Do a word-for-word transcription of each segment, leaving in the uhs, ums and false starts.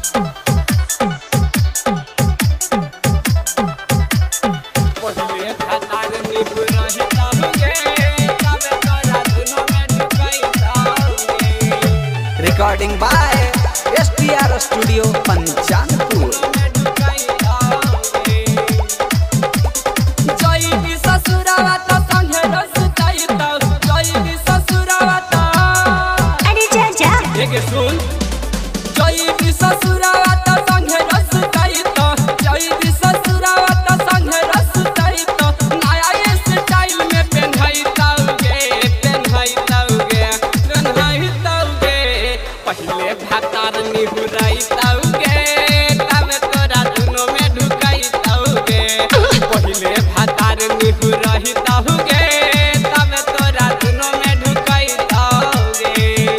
Recording by S T R studio Panchanpur. सुन जई भी ससुरावा त संगे रसताई त जई भी ससुरावा त संगे रसताई त नया स्टाइल में पेन्हाई ताउगे पेन्हाई ताउगे पेन्हाई ताउगे पहले भातार निहुराई ताउगे तब तोरा दुनो में ढुकाई ताउगे पहले भातार निहुराई ताउगे तब तोरा दुनो में ढुकाई ताउगे।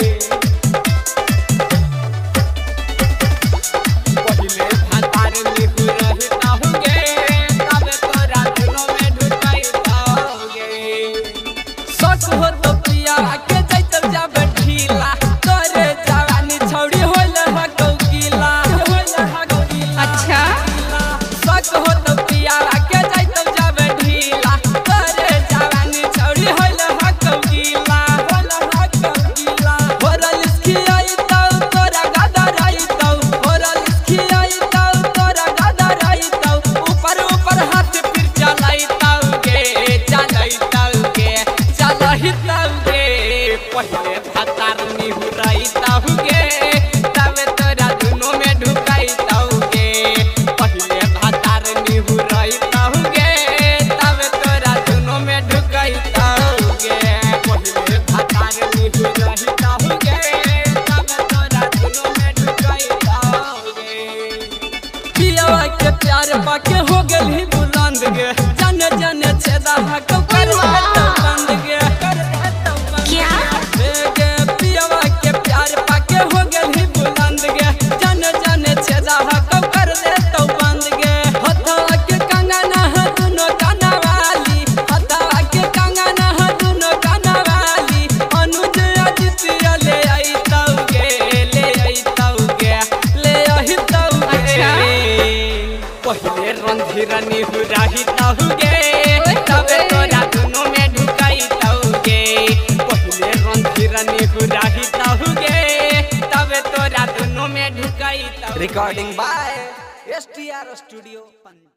हो तो पिया के जैतब जाब ढीला तोरे जवानी छौड़ी होल हकौ गीला होल हकौ गीला। अच्छा सक हो तो पिया के जैतब जाब ढीला तोरे जवानी छौड़ी होल हकौ गीला होल हकौ गीला। होरल खियाई तौ तोरा गदराई तौ होरल खियाई तौ तोरा गदराई तौ ऊपर ऊपर हाथ फिर चलाई तौगे चलाई तौगे चलाई तौगे पहले भातार निहुराई तौगे तब तोरा दुनो में ढुकाई तौगे पहले भातार निहुराई तौगे तब तोरा दुनो में ढुकाई तौगे पहले भातार निहुराई तौगे तब तोरा दुनो में ढुकाई तौगे। पियावा के प्यार पाके हो गेल ही बुलंद गे जाने जाने छेदा हक कर देतो बंद गे कर देतो बंद गे पियावा के प्यार पाके हो गेल ही बुलंद गे जाने जाने छेदा हक कर देतो बंद गे। हथवा के कंगना है दुनो काना वाली हथवा के कंगना है दुनो काना वाली अनुज अजितिया ले आई तौगे ले आई तौगे ले आई तौगे पहले रंधीर निहुराई तौगे तब तोरा दुनो में ढुकाई तौगे पहले रंधीर निहुराई तौगे तब तोरा दुनो में ढुकाई तौगे। Recording by S T R studio.